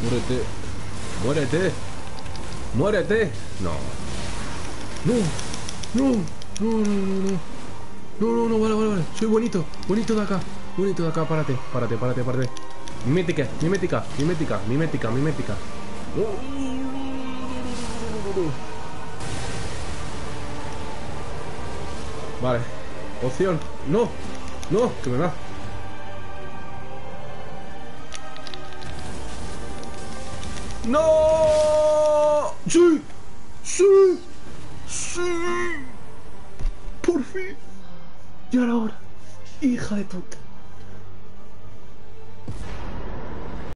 Muérete. Muérete. Muérete. No. No. No. No, no, no, no. No, no, no, vale, vale, vale. Soy bonito. Bonito de acá. Bonito de acá. Párate. Párate, párate, párate. Mimética, mimética, mimética, mimética, mimética. Vale. Opción. No. No, que me da. ¡No! ¡Sí! ¡Sí! ¡Sí! ¡Por fin! ¡Ya era hora! ¡Hija de puta!